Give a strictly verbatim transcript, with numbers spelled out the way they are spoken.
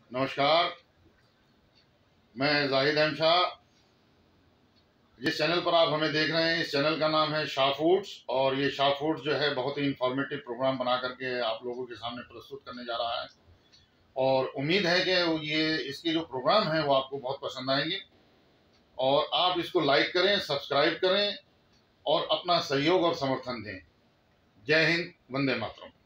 नमस्कार, मैं जाहिद अहमद शाह। जिस चैनल पर आप हमें देख रहे हैं, इस चैनल का नाम है शाह फूड्स, और ये शाह फूड्स जो है बहुत ही इंफॉर्मेटिव प्रोग्राम बना करके आप लोगों के सामने प्रस्तुत करने जा रहा है। और उम्मीद है कि ये इसके जो प्रोग्राम हैं वो आपको बहुत पसंद आएंगे, और आप इसको लाइक करें, सब्सक्राइब करें और अपना सहयोग और समर्थन दें। जय हिंद, वंदे मातरम।